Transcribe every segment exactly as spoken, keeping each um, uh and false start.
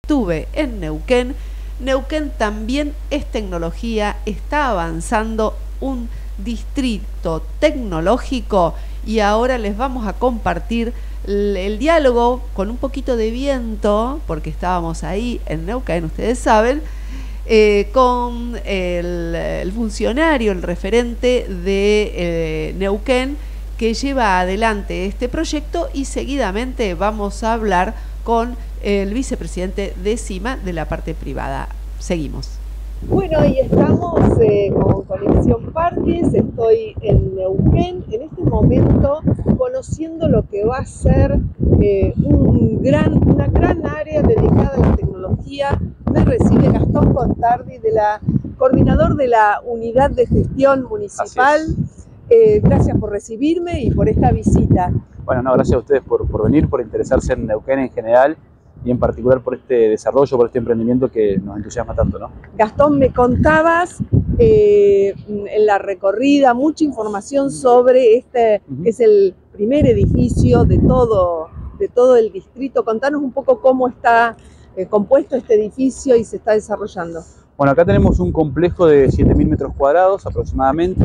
estuve en Neuquén. Neuquén también es tecnología, está avanzando un distrito tecnológico y ahora les vamos a compartir el, el diálogo con un poquito de viento, porque estábamos ahí en Neuquén, ustedes saben, eh, con el, el funcionario, el referente de eh, Neuquén, que lleva adelante este proyecto, y seguidamente vamos a hablar con el vicepresidente de CIMA de la parte privada. Seguimos. Bueno, y estamos eh, con Conexión Parques, estoy en Neuquén, en este momento conociendo lo que va a ser eh, un gran, una gran área dedicada a la tecnología. Me recibe Gastón Contardi, de la, coordinador de la Unidad de Gestión Municipal. Eh, gracias por recibirme y por esta visita. Bueno, no, gracias a ustedes por, por venir, por interesarse en Neuquén en general y en particular por este desarrollo, por este emprendimiento que nos entusiasma tanto, ¿no? Gastón, me contabas eh, en la recorrida mucha información sobre este, uh-huh. que es el primer edificio de todo, de todo el distrito. Contanos un poco cómo está eh, compuesto este edificio y se está desarrollando. Bueno, acá tenemos un complejo de siete mil metros cuadrados aproximadamente,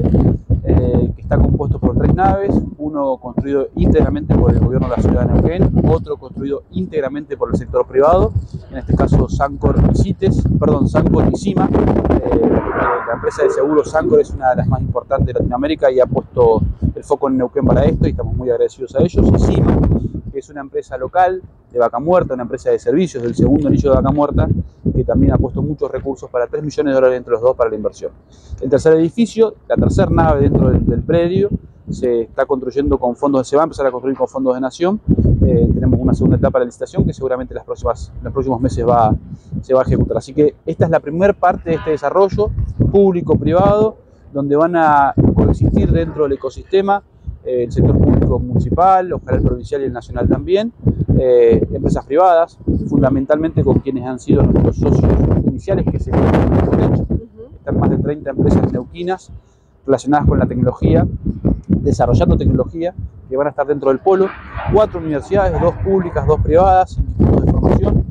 eh, que está compuesto por tres naves, uno construido íntegramente por el gobierno de la ciudad de Neuquén, otro construido íntegramente por el sector privado, en este caso Sancor y CITES, perdón, Sancor y CIMA. Eh, la empresa de seguros Sancor es una de las más importantes de Latinoamérica y ha puesto el foco en Neuquén para esto y estamos muy agradecidos a ellos. Y CIMA, que es una empresa local de Vaca Muerta, una empresa de servicios del segundo anillo de Vaca Muerta, que también ha puesto muchos recursos, para tres millones de dólares entre los dos para la inversión. El tercer edificio, la tercera nave dentro del, del predio, se está construyendo con fondos, se va a empezar a construir con fondos de Nación. Eh, tenemos una segunda etapa de la licitación que seguramente las próximas, en los próximos meses va, se va a ejecutar. Así que esta es la primera parte de este desarrollo público-privado, donde van a coexistir dentro del ecosistema eh, el sector público municipal, ojalá el provincial y el nacional también, eh, empresas privadas, fundamentalmente con quienes han sido nuestros socios iniciales, que se uh-huh. están más de treinta empresas neuquinas relacionadas con la tecnología, desarrollando tecnología, que van a estar dentro del polo, cuatro universidades, dos públicas, dos privadas, institutos de formación,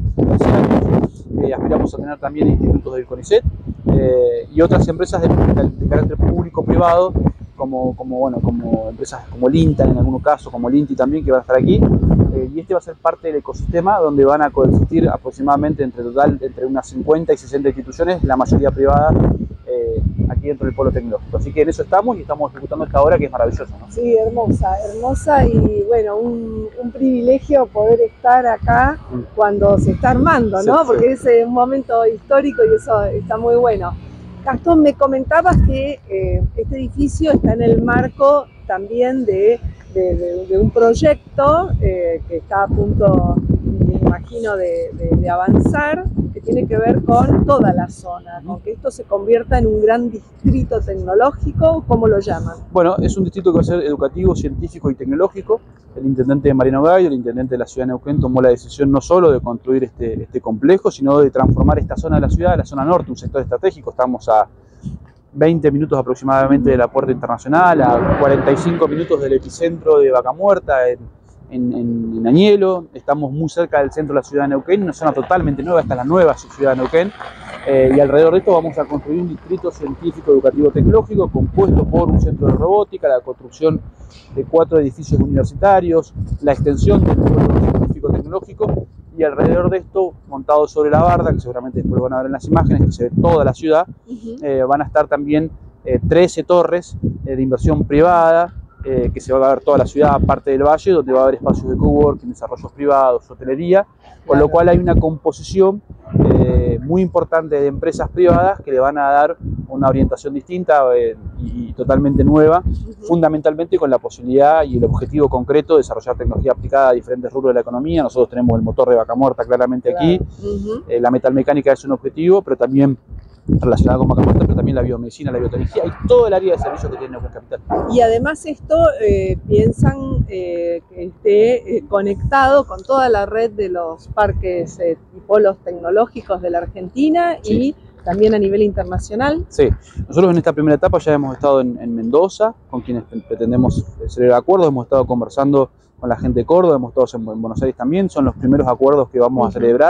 eh, aspiramos a tener también institutos del CONICET, eh, y otras empresas de, de, de carácter público-privado, como, como, bueno, como empresas como el INTA en algún caso, como el INTI también, que van a estar aquí, eh, y este va a ser parte del ecosistema donde van a coexistir aproximadamente entre total entre unas cincuenta y sesenta instituciones, la mayoría privadas, eh, aquí dentro del polo tecnológico. Así que en eso estamos y estamos ejecutando esta obra que es maravillosa, ¿no? Sí, hermosa, hermosa y bueno, un, un privilegio poder estar acá cuando se está armando, ¿no? Sí, porque sí. Es un momento histórico y eso está muy bueno. Gastón, me comentabas que eh, este edificio está en el marco también de, de, de, de un proyecto eh, que está a punto, me imagino, de, de, de avanzar, que tiene que ver con toda la zona, con que esto se convierta en un gran distrito tecnológico. ¿Cómo lo llaman? Bueno, es un distrito que va a ser educativo, científico y tecnológico. El intendente de Mariano Gallo, el intendente de la ciudad de Neuquén, tomó la decisión no solo de construir este, este complejo, sino de transformar esta zona de la ciudad, la zona norte, un sector estratégico. Estamos a veinte minutos aproximadamente de la Puerta Internacional, a cuarenta y cinco minutos del epicentro de Vaca Muerta, en, en, en, en Añelo. Estamos muy cerca del centro de la ciudad de Neuquén, una zona totalmente nueva, esta es la nueva ciudad de Neuquén. Eh, y alrededor de esto vamos a construir un distrito científico, educativo, tecnológico compuesto por un centro de robótica, la construcción de cuatro edificios universitarios, la extensión del pueblo científico tecnológico, y alrededor de esto, montado sobre la barda, que seguramente después lo van a ver en las imágenes, que se ve toda la ciudad, uh-huh. eh, van a estar también eh, trece torres eh, de inversión privada, eh, que se va a ver toda la ciudad, aparte del valle, donde va a haber espacios de coworking, desarrollos privados, hotelería, con lo cual hay una composición eh, muy importante de empresas privadas que le van a dar una orientación distinta eh, y, y totalmente nueva, uh-huh. fundamentalmente con la posibilidad y el objetivo concreto de desarrollar tecnología aplicada a diferentes rubros de la economía. Nosotros tenemos el motor de Vaca Muerta claramente claro. aquí, uh-huh. eh, la metalmecánica es un objetivo, pero también relacionada con Vaca Muerta, pero también la biomedicina, la biotecnología y todo el área de servicios que tiene Neuquén Capital. Y además esto eh, piensan eh, que esté eh, conectado con toda la red de los parques eh, y polos tecnológicos de la Argentina sí. y también a nivel internacional. Sí, nosotros en esta primera etapa ya hemos estado en, en Mendoza, con quienes pretendemos celebrar acuerdos, hemos estado conversando con la gente de Córdoba, hemos estado en, en Buenos Aires también, son los primeros acuerdos que vamos uh-huh. a celebrar.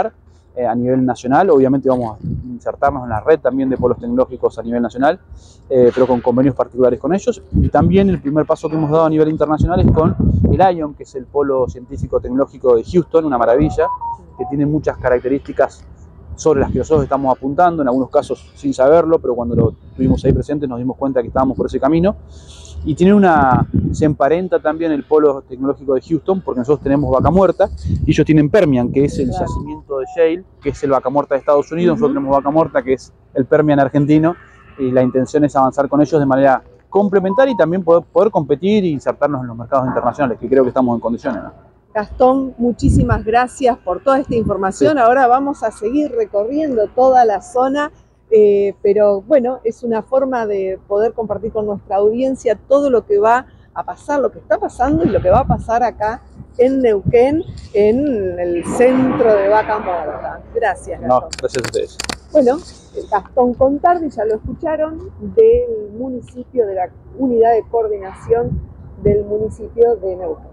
eh, a nivel nacional. Obviamente vamos a insertarnos en la red también de polos tecnológicos a nivel nacional, eh, pero con convenios particulares con ellos. Y también el primer paso que hemos dado a nivel internacional es con el I O N, que es el polo científico tecnológico de Houston, una maravilla, que tiene muchas características sobre las que nosotros estamos apuntando, en algunos casos sin saberlo, pero cuando lo tuvimos ahí presentes nos dimos cuenta que estábamos por ese camino. Y tiene una, se emparenta también el polo tecnológico de Houston, porque nosotros tenemos Vaca Muerta y ellos tienen Permian, que es el Claro. yacimiento de shale, que es el Vaca Muerta de Estados Unidos. Uh-huh. Nosotros tenemos Vaca Muerta, que es el Permian argentino, y la intención es avanzar con ellos de manera complementaria y también poder, poder competir e insertarnos en los mercados internacionales, que creo que estamos en condiciones, ¿no? Gastón, muchísimas gracias por toda esta información. Sí. Ahora vamos a seguir recorriendo toda la zona, eh, pero bueno, es una forma de poder compartir con nuestra audiencia todo lo que va a pasar, lo que está pasando y lo que va a pasar acá en Neuquén, en el centro de Vaca Muerta. Gracias, Gastón. No, gracias a ustedes. Bueno, Gastón Contardi, ya lo escucharon, del municipio, de la unidad de coordinación del municipio de Neuquén.